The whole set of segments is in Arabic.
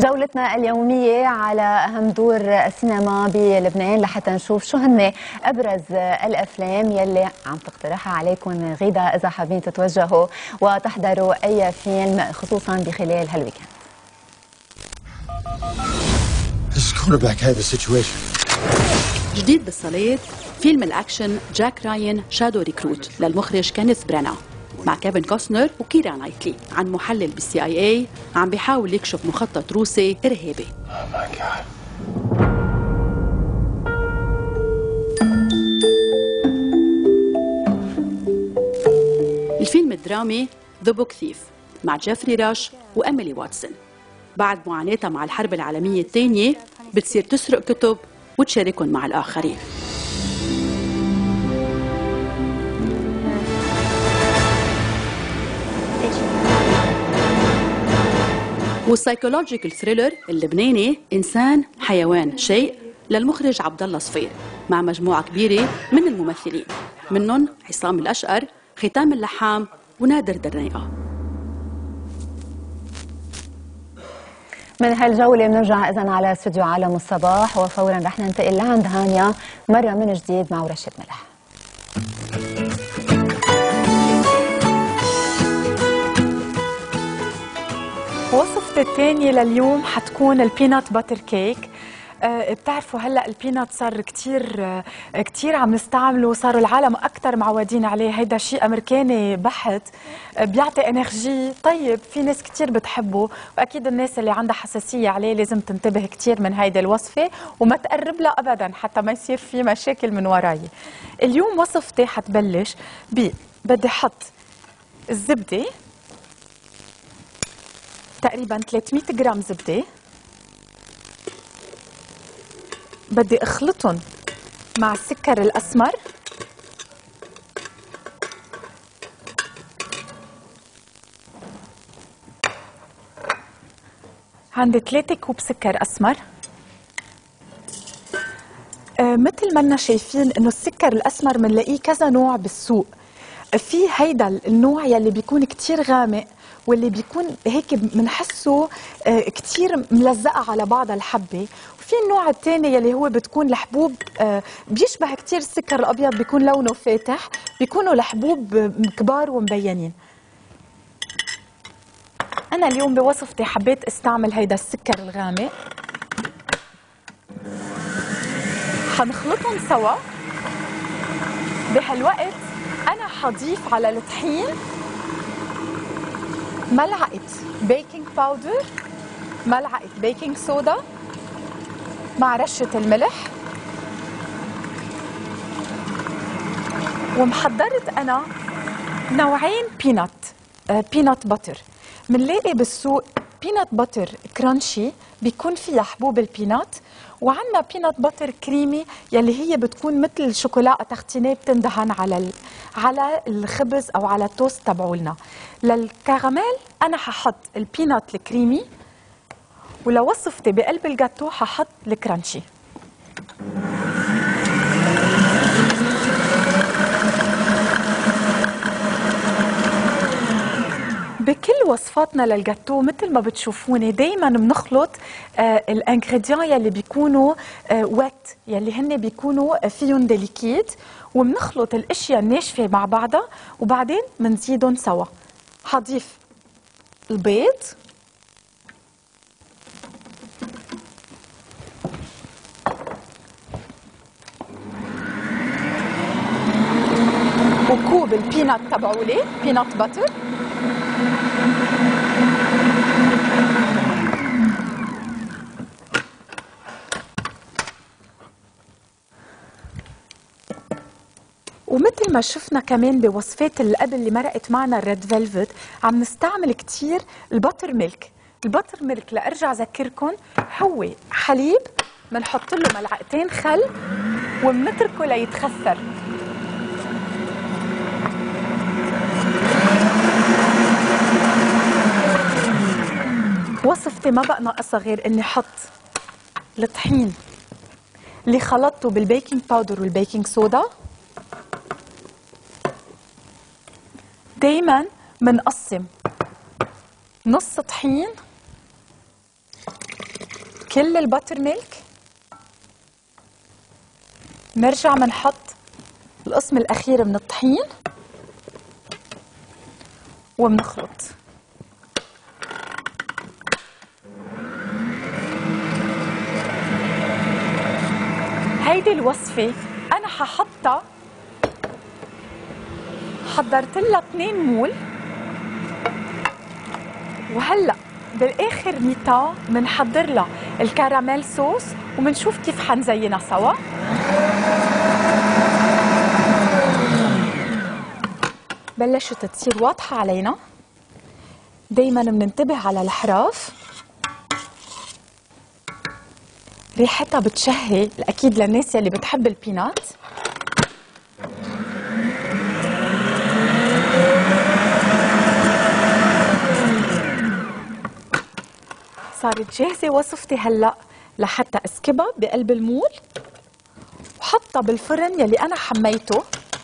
جولتنا اليومية على أهم دور السينما بلبنان لحتى نشوف شو هن أبرز الأفلام يلي عم تقترحها عليكم غيدا إذا حابين تتوجهوا وتحضروا أي فيلم خصوصا بخلال هالويكند. جديد بالصالات فيلم الأكشن جاك راين شادو ريكروت للمخرج كينيث برانا مع كيفن كوستنر وكيرا نايتلي عن محلل بالCIA عم بيحاول يكشف مخطط روسي إرهابي. الفيلم الدرامي ذا بوك ثيف مع جيفري راش وأميلي واتسون. بعد معاناتها مع الحرب العالمية الثانية بتصير تسرق كتب وتشاركهم مع الآخرين. والسايكولوجيكال ثريلر اللبناني إنسان حيوان شيء للمخرج عبد الله صفير مع مجموعة كبيرة من الممثلين منهم عصام الأشقر، ختام اللحام ونادر درنيقة. من هالجولة بنرجع إذن على استوديو عالم الصباح وفورا رح ننتقل لعند هانيا مرة من جديد مع ورشة ملح. وصفتي الثانية لليوم حتكون البينات باتر كيك. بتعرفوا هلا البينات صار كتير عم نستعمله، صاروا العالم اكثر معودين عليه. هيدا شيء امريكاني بحت، بيعطي انرجي طيب، في ناس كتير بتحبه، واكيد الناس اللي عندها حساسيه عليه لازم تنتبه كتير من هيدي الوصفه وما تقرب لها ابدا حتى ما يصير في مشاكل من وراي. اليوم وصفتي حتبلش بدي احط الزبده تقريبا 300 جرام زبده، بدي اخلطهم مع السكر الاسمر، عندي 3 كوب سكر اسمر. مثل ما لنا شايفين انه السكر الاسمر بنلاقيه كذا نوع بالسوق. في هيدا النوع يلي بيكون كتير غامق واللي بيكون هيك بنحسه كتير ملزقه على بعضها الحبه، وفي النوع الثاني يلي هو بتكون الحبوب بيشبه كتير السكر الابيض، بيكون لونه فاتح، بيكونوا الحبوب كبار ومبينين. انا اليوم بوصفتي حبيت استعمل هيدا السكر الغامق. حنخلطهم سوا. بهالوقت انا حضيف على الطحين ملعقه بيكنج باودر، ملعقه بيكنج صودا مع رشه الملح، ومحضرت انا نوعين بينات باتر. منلاقي بالسوق بينات باتر كرانشي بيكون فيها حبوب البينات، وعندنا بينات باتر كريمي يلي هي بتكون مثل الشوكولا تختينيه بتندهن على الخبز او على التوست تبعولنا. للكراميل انا ححط البينات الكريمي، ولوصفتي بقلب الجاتو ححط الكرانشي. بكل وصفاتنا للجاتو مثل ما بتشوفوني دايما بنخلط الانغريديان يلي بيكونوا وات، يلي هن بيكونوا فيهم ديليكيد، وبنخلط الاشياء الناشفه مع بعضها وبعدين بنزيدهم سوا. حضيف البيض، وكوب البينات تبعولي بينات باتر، ومثل ما شفنا كمان بوصفات اللي قبل اللي مرقت معنا الريد فيلفت عم نستعمل كتير الباتر ميلك. الباتر ميلك لارجع اذكركم هو حليب بنحط له ملعقتين خل وبنتركه ليتخثر. وصفتي ما بقى ناقصها غير اني احط الطحين اللي خلطته بالبيكنج باودر والبيكنج صودا. دايما بنقسم نص طحين كل الباتر ميلك. نرجع بنحط القسم الأخير من الطحين وبنخلط. هيدي الوصفة أنا ححطها، حضرت لها 2 مول، وهلأ بالآخر ميتا بنحضر لها الكراميل صوص وبنشوف كيف حنزينها سوا. بلشت تصير واضحة علينا، دايما بننتبه على الحراف، ريحتها بتشهي أكيد للناس يلي بتحب البينات. صارت جاهزة وصفتي هلأ لحتى اسكبها بقلب المول وحطها بالفرن يلي أنا حميته،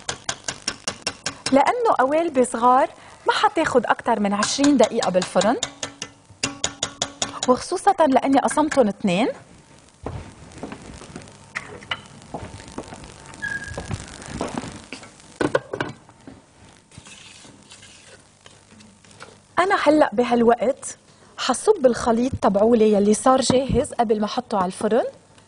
لأنه قوالب صغار ما حتاخد أكتر من 20 دقيقة بالفرن، وخصوصاً لأني قسمتهم 2. أنا هلأ بهالوقت حصب الخليط تبعولي يلي صار جاهز قبل ما أحطه على الفرن،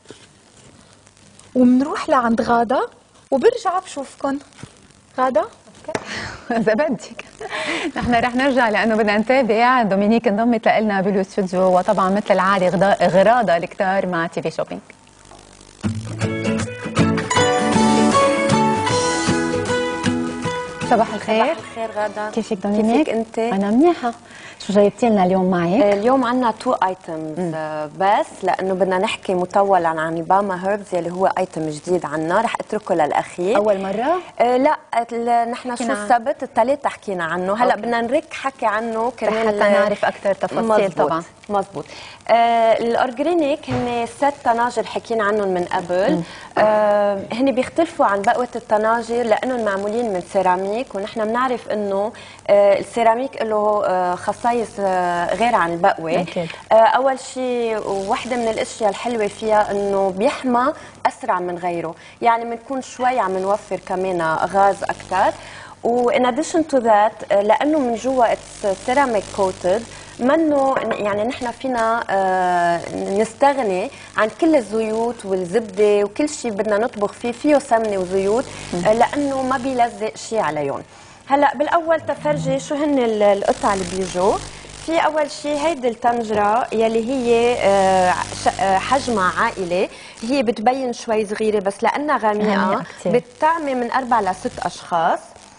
ومنروح لعند غادة وبرجع بشوفكن. غادة إذا بدك. نحن رح نرجع لأنه بدنا نتابع. دومينيك انضمت لنا بالاستوديو، وطبعا مثل العادة غراضة الكتار مع تي في شوبينج. صباح الخير. صباح الخير غادة، كيفك دومينيك؟ كيفك انت؟ أنا منيحة. شو جايبتي لنا اليوم معك؟ اليوم عنا 2 ايتمز بس، لانه بدنا نحكي مطولا عن باما هيربز يلي هو ايتم جديد عنا، رح اتركه للاخير. أول مرة؟ لا، نحن شو السبت الثلاث حكينا عنه، هلا بدنا نرك حكي عنه كمان حتى نعرف أكثر تفاصيل. مزبوط. طبعا مزبوط. الأورجرينيك هن 6 طناجر حكينا عنهم من قبل. هن بيختلفوا عن بقوة الطناجر لأنهم معمولين من سيراميك، ونحن بنعرف إنه السيراميك له خصائص غير عن البقوة. أول شيء، وحدة من الأشياء الحلوة فيها إنه بيحمى أسرع من غيره، يعني بنكون شوي عم نوفر كمان غاز أكثر. وإن addition to that لأنه من جوا سيراميك كوتد، منه يعني نحن فينا نستغني عن كل الزيوت والزبده وكل شيء بدنا نطبخ فيه سمنه وزيوت، لانه ما بيلزق شيء عليهم. هلا بالاول تفرجي شو هن القطع اللي بيجوا في. اول شيء هيدي الطنجره يلي هي حجمها عائلي، هي بتبين شوي صغيره بس لانها غامقه بتطعمي من 4 ل 6 اشخاص.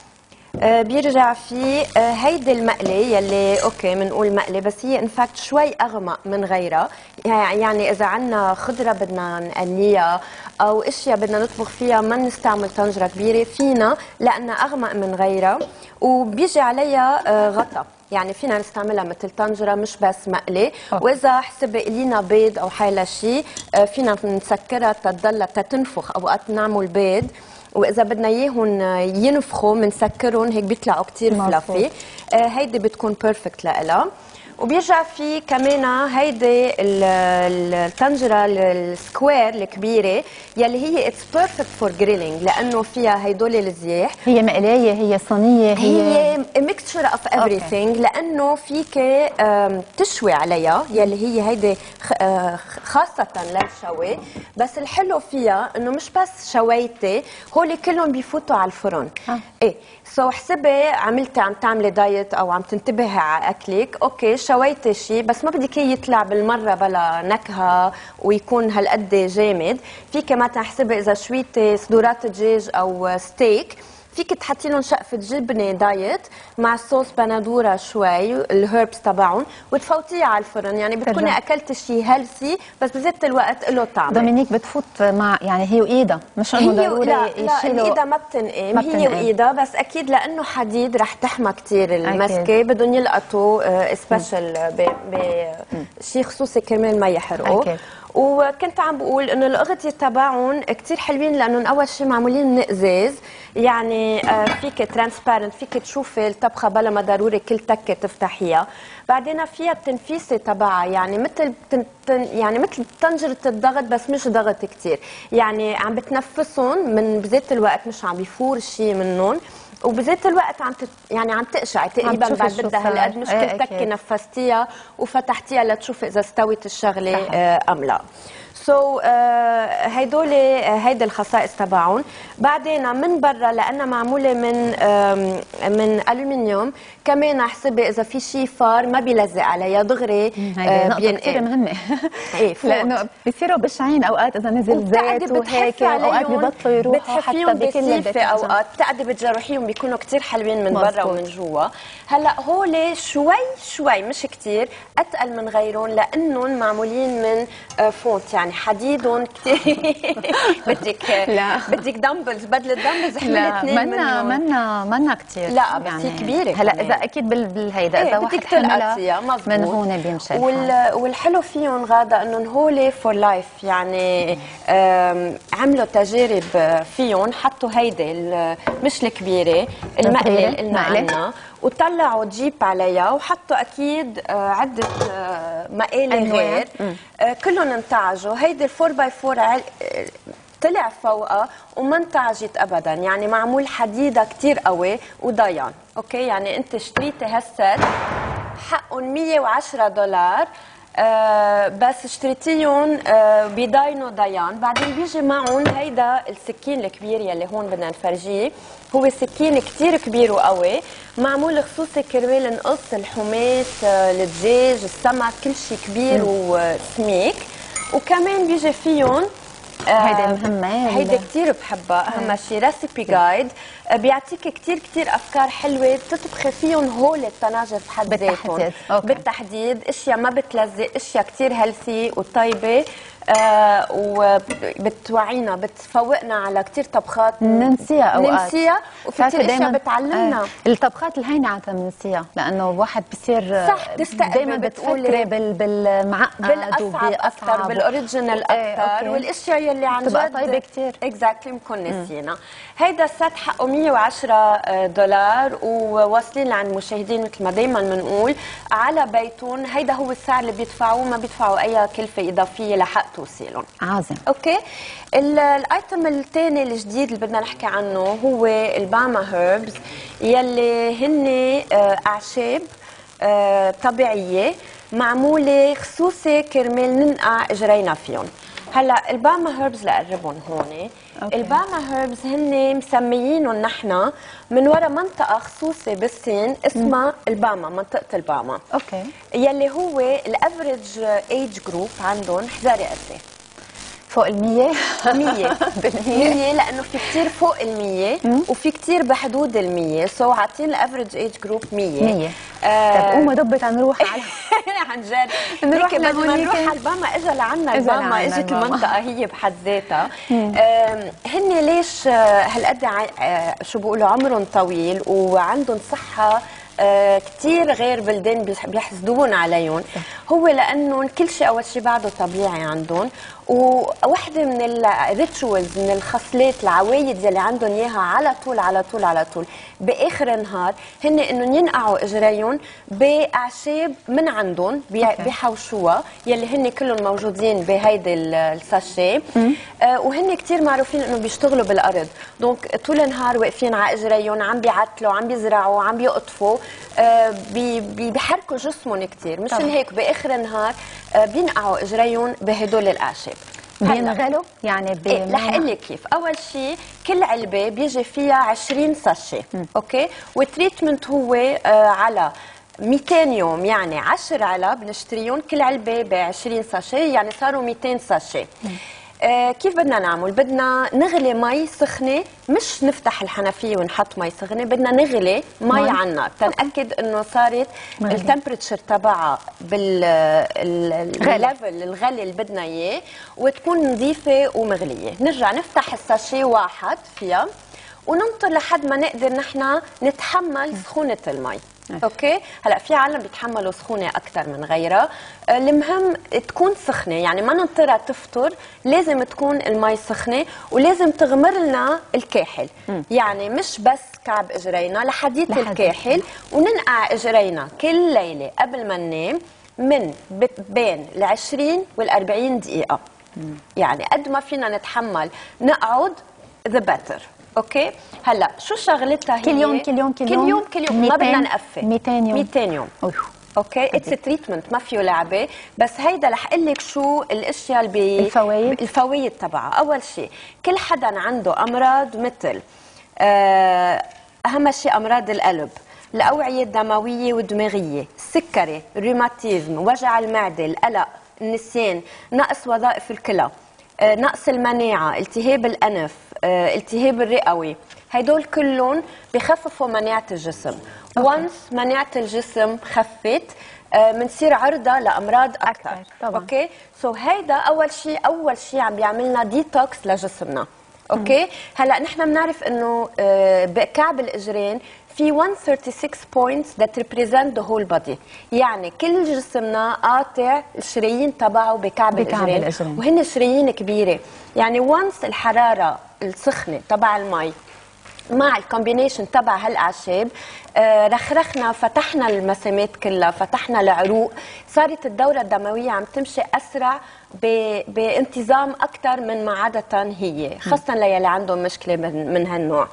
بيرجع في هيدي المقلة يلي اوكي بنقول مقلة، بس هي انفاكت شوي اغمق من غيرها. يعني اذا عنا خضرة بدنا نقليها او اشياء بدنا نطبخ فيها ما نستعمل طنجرة كبيرة فينا لانها اغمق من غيرها، وبيجي عليها غطا، يعني فينا نستعملها مثل طنجرة مش بس مقلة. واذا حسب لينا بيض او حيلا شيء فينا نسكرها تتنفخ، اوقات نعمل بيض واذا بدنا اياهم ينفخوا بنسكرهم هيك بيطلعوا كثير فلافي. هيدي بتكون بيرفكت لها. وبيرجع في كمان هيدي الطنجره السكوير الكبيره يلي هي اتس بيرفكت فور جريلينج، لانه فيها هيدول الزياح. هي مقلايه، هي صينيه، هي ميكستشر اوف everything، لانه فيك تشوي عليها يلي هي هيدي خاصه للشوي. بس الحلو فيها انه مش بس شويتي، هول كلهم بيفوتوا على الفرن. ايه سو حسبي عملتي عم تعملي دايت او عم تنتبهي على اكلك، اوكي شويتي شيء بس ما بدك اياه يطلع بالمره بلا نكهه ويكون هالقد جامد. فيك مثلا حسبي اذا شويتي صدورات دجاج او ستيك، فيك تحطي لهم شقفه جبنه دايت مع صوص بندوره شوي الهيربس تبعهم وتفوتيه على الفرن، يعني بتكوني اكلت شيء هيلثي بس بذات الوقت له طعم. دومينيك بتفوت مع يعني هي وايدها، مش انه ضروري يشيلوا. ايدها ما بتنقم، هي وايدها بس اكيد لانه حديد رح تحمى كثير المسكه، بدهم يلقطوا سبيشال بشيء خصوصي كرمال ما يحرقوا. وكنت عم بقول انه الاغطيه تبعهم كثير حلوين لانهم اول شيء معمولين من ازاز، يعني فيك ترانسبيرنت، فيك تشوفي الطبخه بلا ما ضروري كل تكه تفتحيها. بعدين فيها التنفيسه تبعها، يعني مثل يعني مثل طنجره الضغط بس مش ضغط كثير، يعني عم بتنفسهم من بذات الوقت، مش عم بيفور شيء منهم، وبذات الوقت يعني عم تقشع تقريبا بعد بدها هالقد، مش كل تكه نفستيها وفتحتيها لتشوفي اذا استوت الشغله ام لا. هيدي الخصائص تبعهم. بعدين من برا لانها معموله من الومنيوم، كمان حسبي اذا في شيء فار ما بيلزق عليها دغري. هيدي نقطه كثير مهمه. ايه لانه بصيروا بشعين اوقات اذا نزل زيت وهيك، اوقات ببطلوا يروحوا حتى بكل البيت، اوقات بتقعدي بتجرحيهم بيكونوا كثير حلوين من برا ومن جوا. هلا هول شوي مش كثير اتقل من غيرهم لانهم معمولين من فونت، يعني حديدهم كثير بدك دمبلز، بدل الدمبلز احمل اثنين منهم. منا كثير، لا بس هي كبيره. هلا اذا اكيد بالهيدا اذا واحد حملها من هون بيمشي. والحلو فيهم غاده انهم هول فور لايف، يعني عملوا تجارب فيهم، حطوا هيدي مش الكبيره المقله اللي قلنا عنها، وطلعوا جيب عليها وحطوا اكيد عده مقالي غير، كلهم انتعجوا. هيدي الفور باي فور طلع فوقها وما انتعجت ابدا، يعني معمول حديده كثير قوي وضيان. اوكي، يعني انت اشتريتي هالست حقهم $110، بس اشتريتيهم بيضاينوا ضيان. بعدين بيجي معهم هيدا السكين الكبير يلي هون بدنا نفرجيه، هو سكين كتير كبير وقوي، معمول خصوصي كرمال نقص الحماس، الدجاج، السمك، كل شيء كبير وسميك. وكمان بيجي فيهم هيدا مهمة، هيدا كتير بحبها. أهم شيء ريسيبي جايد، بيعطيك كتير أفكار حلوة تطبخي فيهم هول الطناجر بحد ذاتهم بالتحديد. أشياء ما بتلزق، أشياء كتير هيلثي وطيبة، وبتوعينا بتفوقنا على كتير طبخات ننسيها اوقات، وفي كتير اشياء بتعلمنا. الطبخات الهينه عاده بننسيها لانه الواحد بصير دائما بتفكري بالمعقد بالاصعب اكثر، بالاوريجينال اكثر، والاشياء يلي عن جد طيبه كثير اكزاكتلي بنكون نسينا. هيدا السيت حقه $110 وواصلين لعند المشاهدين مثل ما دائما بنقول على بيتهم. هيدا هو السعر اللي بيدفعوه، ما بيدفعوا اي كلفه اضافيه لحق توصيلهم. عظيم. اوكي، الايتم الثاني الجديد اللي بدنا نحكي عنه هو الباما هيربز، يلي هن اعشاب طبيعيه معموله خصوصي كرمال ننقع اجرينا فيهم. هلا الباما هيربز لقربهم هون، الباما هيربز هن مسميينهم نحن من وراء منطقه خصوصي بالصين اسمها الباما، منطقه الباما. اوكي، يلي هو الافريج ايج جروب عندهم، احذري قد ايه؟ فوق 100 100 لانه في كثير فوق 100 وفي كثير بحدود 100، سو عاطين الافريج ايج جروب 100. طب قوموا دبت نروح على عن جد نروح بدنا نروح على الباما. اجى لعنا الباما، اجت المنطقه هي بحد ذاتها. هن ليش هالقد شو بيقولوا عمرهم طويل وعندهم صحه كتير غير بلدان بيحسدون عليهم؟ هو لانه كل شيء اول شيء بعده طبيعي عندهم، ووحده من الريتشوالز، من الخصلات العوايد اللي عندهم اياها على طول على طول على طول باخر النهار، هن انهم ينقعوا اجريهم باعشاب من عندهم بيحوشوها، يلي هن كلهم موجودين بهيدي الساشيه. وهن كتير معروفين انه بيشتغلوا بالارض، دونك طول النهار واقفين على اجريهم، عم بيعتلوا، عم بيزرعوا، عم بيقطفوا، بيحركوا جسمهم كتير. مشان هيك باخر النهار بينقعوا اجريهم بهدول الاعشاب. بينغلوا يعني رح اقول لك كيف. اول شيء كل علبه بيجي فيها 20 ساشي. اوكي، والتريتمنت هو على 200 يوم، يعني 10 علب بنشتريهم، كل علبه ب 20 ساشي، يعني صاروا 200 ساشي. كيف بدنا نعمل؟ بدنا نغلي مي سخنه، مش نفتح الحنفيه ونحط مي سخنه، بدنا نغلي مي على النار تنأكد انه صارت التمبرتشر تبعها بالليفل الغلي اللي بدنا اياه، وتكون نظيفه ومغليه. نرجع نفتح الساشي واحد فيها وننطر لحد ما نقدر نحن نتحمل سخونه المي. اوكي، هلا في عالم بيتحملوا سخونه اكثر من غيرها، المهم تكون سخنه، يعني ما ننطرها تفطر، لازم تكون المي سخنه ولازم تغمر لنا الكاحل. يعني مش بس كعب اجرينا لحديت الكاحل، وننقع اجرينا كل ليله قبل ما ننام من بين ال20 وال40 دقيقه. يعني قد ما فينا نتحمل نقعد ذا بيتر. اوكي، هلا شو شغلتها هي؟ كل يوم ما بدنا نقفل. 200 يوم 200 يوم. اوكي، اتس تريتمنت ما فيه لعبه، بس هيدا رح اقول لك شو الاشياء اللي الفوائد تبعها. اول شيء كل حدا عنده امراض مثل اهم شيء امراض القلب، الاوعيه الدمويه والدماغيه، السكري، الروماتيزم، وجع المعده، القلق، النسيان، نقص وظائف الكلى، نقص المناعه، التهاب الانف، التهاب الرئوي، هدول كلهم بخففوا مناعه الجسم. وانس مناعه الجسم خفت بنصير عرضه لامراض اكثر. اوكي، سو هيدا اول شيء عم بيعملنا ديتوكس لجسمنا. اوكي، هلا نحن بنعرف انه بكعب الاجرين في 136 points that represent the whole body، يعني كل جسمنا قاطع الشرايين تبعه بكعب الإجرين، وهن شرايين كبيرة. يعني وانس الحرارة السخنة تبع المي مع الكومبينيشن تبع هالاعشاب رخرخنا، فتحنا المسامات كلها، فتحنا العروق، صارت الدورة الدموية عم تمشي أسرع بانتظام أكثر من ما عادة هي، خاصة للي عندهم مشكلة من هالنوع.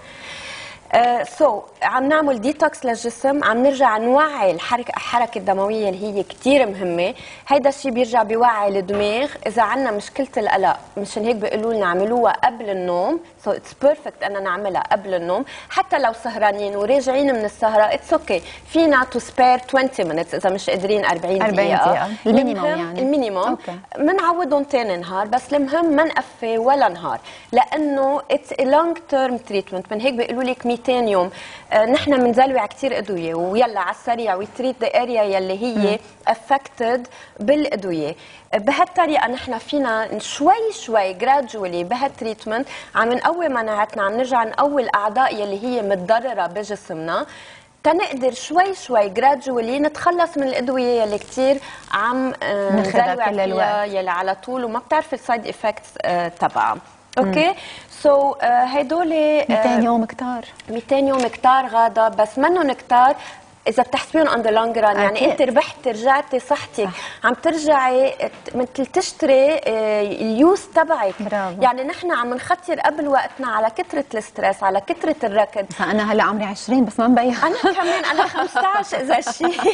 عم نعمل ديتوكس للجسم، عم نرجع نوعي الحركة الدموية اللي هي كتير مهمة. هيدا الشيء بيرجع بيوعي الدماغ. إذا عنا مشكلة القلق، مشان هيك بيقولوا لنا اعملوها قبل النوم، سو اتس بيرفكت أننا نعملها قبل النوم، حتى لو سهرانين وراجعين من السهرة اتس اوكي، فينا تو سبير 20 minutes إذا مش قادرين 40 دقيقة المينيموم. يعني المينيموم بنعودهم تاني نهار، بس المهم ما نقفي ولا نهار، لأنه اتس لونج تيرم تريتمنت. من هيك بيقولوا لك 200 يوم. نحن بنزلوع كثير ادويه، ويلا على السريع ويتريت ذا اريا يلي هي افكتد بالادويه. بهالطريقه نحن فينا شوي جرادجولي بهالتريتمنت عم نقوي مناعتنا، عم نرجع نقوي الاعضاء يلي هي متضرره بجسمنا، تنقدر شوي جرادجولي نتخلص من الادويه يلي كثير عم نزلوع فيها يلي على طول وما بتعرف السايد افكتس تبعها. اوكي، سو هدول 200 يوم كتار. 200 يوم كتار غاده، بس منهم كتار اذا بتحسبيهم اون ذا لونج ران. يعني انت ربحتي، رجعتي صحتك، عم ترجعي مثل تشتري اليوز تبعك. يعني نحن عم نخطر قبل وقتنا على كثره الستريس، على كثره الركض. انا هلا عمري 20 بس ما مبين. انا كمان انا 15 اذا شيء.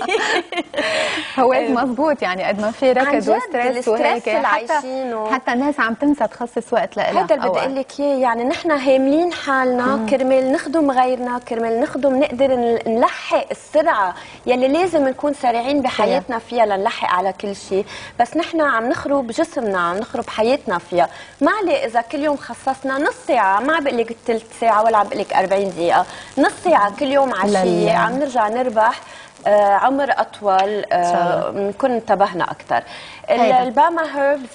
هو مزبوط، يعني قد ما في ركض وستريس وهيك حتى الناس عم تنسى تخصص وقت لها. هذا اللي بدي اقول لك اياه، يعني نحن هاملين حالنا كرمال نخدم غيرنا، كرمال نقدر نلحق السرعه يلي لازم نكون سريعين بحياتنا فيها لنلحق على كل شيء، بس نحن عم نخرب جسمنا، عم نخرب حياتنا فيها. ما عليه اذا كل يوم خصصنا نص ساعه، ما عم بقول لك ثلث ساعه ولا عم بقول لك 40 دقيقه، نص ساعه كل يوم عشيه عم نرجع نربح عمر اطول، بنكون انتبهنا اكثر. الباما هيربز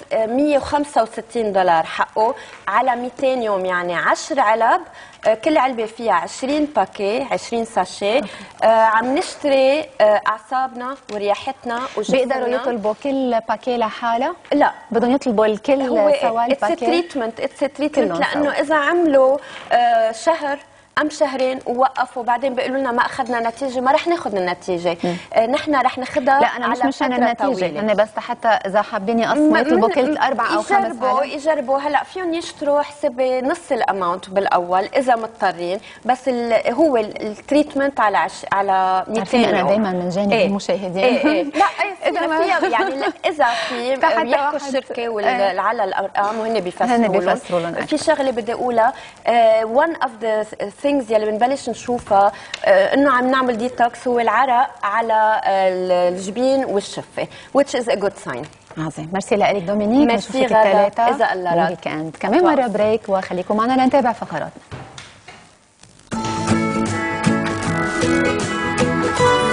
$165 حقه على 200 يوم، يعني 10 علب، كل علبه فيها 20 باكي، 20 ساشيه. عم نشتري اعصابنا ورياحتنا وجسمنا. بيقدروا يطلبوا كل باكي لحالها؟ لا، بدهم يطلبوا الكل سوا الباكي. اتس تريتمنت لانه اذا عملوا شهر أم شهرين ووقفوا بعدين بيقولوا لنا ما أخذنا نتيجة، ما رح ناخذ النتيجة. نحن رح ناخذها. لا أنا مش مشان النتيجة، أنا بس حتى إذا حابين يقسموا يطلبوا كل 4 أو 5 يجربوا. هلا فيهم يشتروا حسبي نص الأماونت بالأول إذا مضطرين، بس هو التريتمنت على 200 يوم. أنا دايما من جانب المشاهدين. لا إذا فيها يعني إذا في بيحكوا الشركة على الأرقام وهن بيفسروا لهم. في شغلة بدي أقولها، one of the things يلي بنبلش نشوفها انه عم نعمل ديتوكس هو العرق على الجبين والشفه which is a good sign. عظيم، ميرسي لك دومينيك. ميرسي غادة، اذا الله راد. كمان مره بريك وخليكم معنا لنتابع فقراتنا.